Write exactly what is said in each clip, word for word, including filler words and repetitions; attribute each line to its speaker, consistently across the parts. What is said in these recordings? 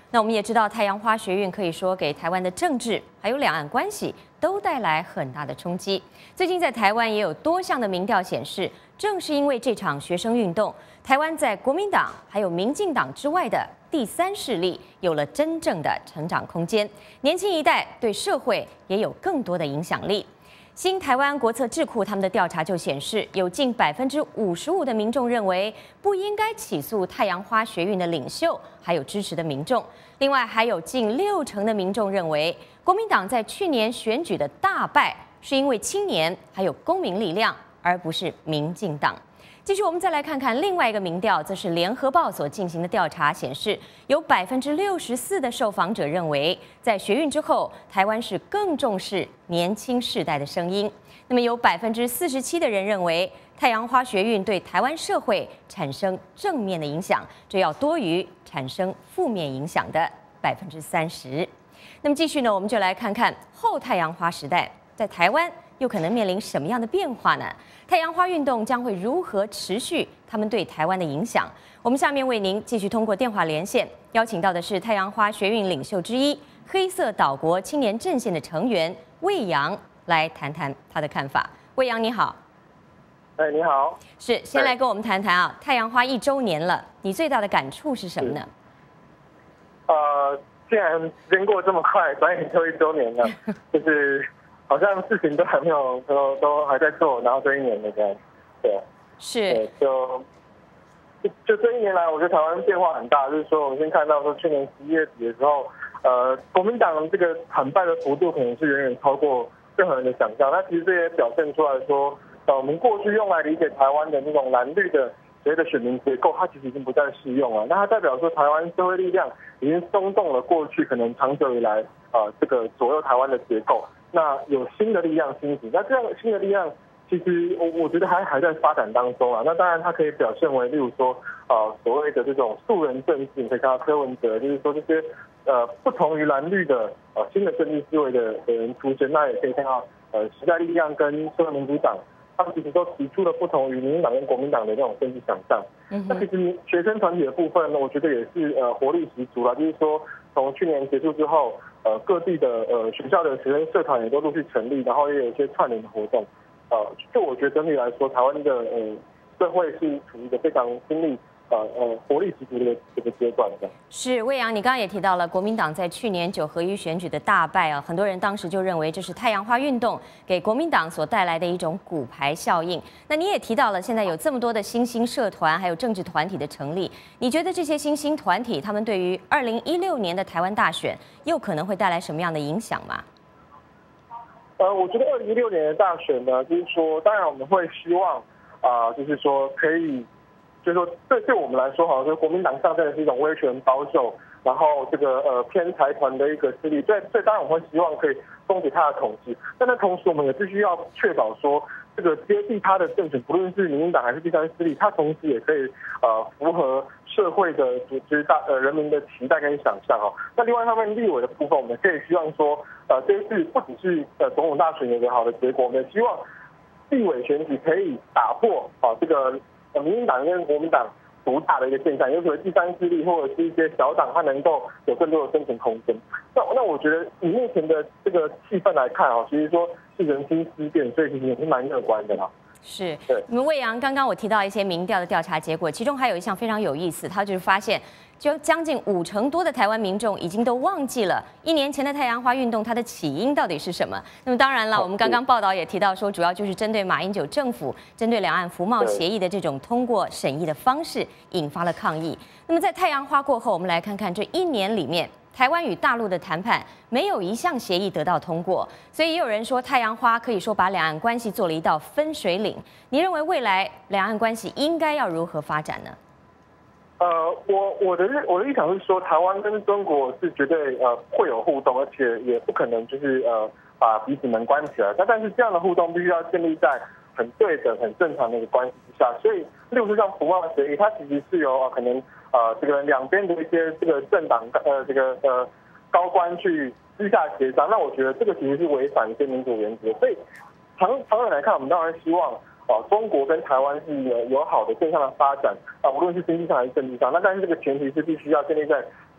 Speaker 1: 那我们也知道，太阳花学运可以说给台湾的政治还有两岸关系都带来很大的冲击。最近在台湾也有多项的民调显示，正是因为这场学生运动，台湾在国民党还有民进党之外的第三势力有了真正的成长空间，年轻一代对社会也有更多的影响力。新台湾国策智库他们的调查就显示，有近百分之五十五的民众认为不应该起诉太阳花学运的领袖，还有支持的民众。另外，还有近六成的民众认为，国民党在去年选举的大败是因为青年还有公民力量，而不是民进党。继续，我们再来看看另外一个民调，则是联合报所进行的调查显示，有百分之六十四的受访者认为，在学运之后，台湾是更重视年轻世代的声音。那么有百分之四十七的人认为，太阳花学运对台湾社会产生正面的影响，这要多于产生负面影响的百分之三十。那么继续呢，我们就来看看后太阳花时代在台湾又可能面临什么样的变化呢？太阳花运动将会如何持续他们对台湾的影响？我们下面为您继续通过电话连线，邀请到的是太阳花学运领袖之一、黑色岛国青年阵线的成员魏扬，来谈谈他的看法。魏扬你好。
Speaker 2: 哎，你好。
Speaker 1: 是，先来跟我们谈谈啊，太阳花一周年了，你最大的感触是什么呢？
Speaker 2: 呃，既然时间过得这么快，转眼就一周年了，就是好像事情都还没有都都还在做，然后这一年了这样，对，
Speaker 1: 是，
Speaker 2: 对，就就就这一年来，我觉得台湾变化很大，就是说我们先看到说去年十一月底的时候，呃，国民党这个惨败的幅度可能是远远超过任何人的想象。那其实这也表现出来说，呃，我们过去用来理解台湾的那种蓝绿的所谓的选民结构，它其实已经不再适用了。那它代表说，台湾社会力量已经松动了过去可能长久以来啊、呃、这个左右台湾的结构。那有新的力量兴起，那这样新的力量，其实我我觉得还还在发展当中啊。那当然，它可以表现为，例如说，呃，所谓的这种素人政治，你可以看到柯文哲，就是说这些呃不同于蓝绿的呃新的政治思维的的人出现。那也可以看到，呃，时代力量跟社会民主党，他们其实都提出了不同于民进党跟国民党的那种政治想象。嗯、那其实学生团体的部分呢，我觉得也是呃活力十足了，就是说从去年结束之后。呃，各地的呃学校的学生社团也都陆续成立，然后也有一些串联的活动。呃，就我觉得整体来说，台湾的呃社会是处于一个非常精力呃呃活力十足的这个阶段的。
Speaker 1: 是，魏扬，你刚刚也提到了国民党在去年九合一选举的大败啊，很多人当时就认为这是太阳花运动给国民党所带来的一种骨牌效应。那你也提到了现在有这么多的新兴社团，还有政治团体的成立，你觉得这些新兴团体他们对于二零一六年的台湾大选又可能会带来什么样的影响吗？
Speaker 2: 呃，我觉得二零一六年的大选呢，就是说，当然我们会希望啊、呃，就是说可以。就是说，对对我们来说，好像国民党上阵的是一种威权保守，然后这个呃偏财团的一个势力，所以所以当然我们会希望可以终结他的统治，但在同时我们也必须要确保说，这个接替他的政权，不论是民进党还是第三势力，他同时也可以呃符合社会的组织大呃人民的期待跟想象哦。那另外一方面，立委的部分，我们可以希望说，呃这一次不只是呃总统大选有个好的结果，我们也希望立委选举可以打破啊这个。呃，民进党跟国民党独大的一个现象，有可能第三势力或者是一些小党，它能够有更多的生存空间。那那我觉得以目前的这个气氛来看啊，其实说是人心思变，所以其实也是蛮乐观的啦。
Speaker 1: 是，你们魏扬刚刚我提到一些民调的调查结果，其中还有一项非常有意思，他就是发现，就将近五成多的台湾民众已经都忘记了一年前的太阳花运动它的起因到底是什么。那么当然了，我们刚刚报道也提到说，主要就是针对马英九政府针对两岸服贸协议的这种通过审议的方式引发了抗议。那么在太阳花过后，我们来看看这一年里面。台湾与大陆的谈判没有一项协议得到通过，所以也有人说太阳花可以说把两岸关系做了一道分水岭。你认为未来两岸关系应该要如何发展呢？
Speaker 2: 呃，我我的我的立场是说，台湾跟中国是绝对呃会有互动，而且也不可能就是呃把彼此门关起来。但但是这样的互动必须要建立在很对等、很正常的一个关系之下。所以，例如说像服贸协议，它其实是由呃可能。呃，这个两边的一些这个政党呃这个呃高官去私下协商，那我觉得这个其实是违反一些民主原则。所以长长远来看，我们当然希望啊、呃、中国跟台湾是有有好的正向的发展啊、呃，无论是经济上还是政治上。那但是这个前提是必须要建立在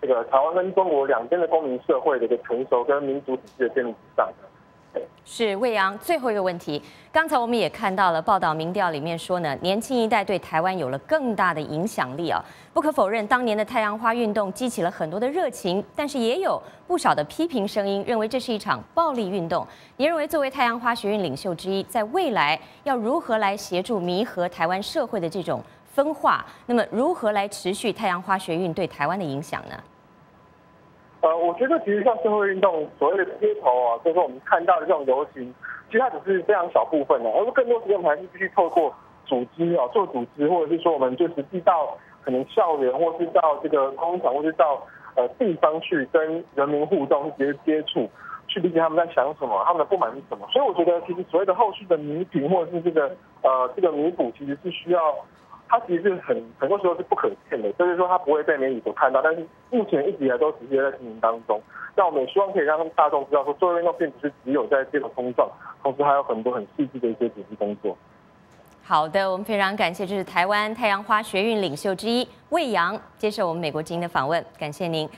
Speaker 2: 这个台湾跟中国两边的公民社会的一个成熟跟民主体制的建立之上的。
Speaker 1: 是魏阳，最后一个问题，刚才我们也看到了报道民调里面说呢，年轻一代对台湾有了更大的影响力啊。不可否认，当年的太阳花运动激起了很多的热情，但是也有不少的批评声音，认为这是一场暴力运动。你认为作为太阳花学运领袖之一，在未来要如何来协助弥合台湾社会的这种分化？那么如何来持续太阳花学运对台湾的影响呢？
Speaker 2: 呃，我觉得其实像社会运动所谓的街头啊，就是我们看到的这种游行，其实它只是非常小部分的，而更多时间我们还是必须透过组织啊，做组织，或者是说我们就实际到可能校园，或是到这个工厂，或是到呃地方去跟人民互动，直接接触，去理解他们在想什么，他们的不满是什么。所以我觉得其实所谓的后续的弥平，或者是这个呃这个弥补，其实是需要。它其实是很很多时候是不可见的，就是说它不会被媒体所看到，但是目前一直以来都直接在进行当中。那我们也希望可以让大众知道说，社会运动并不是只有在街头冲撞，同时还有很多很细致的一些组织工作。
Speaker 1: 好的，我们非常感谢，这是台湾太阳花学运领袖之一魏阳接受我们美国之音的访问，感谢您。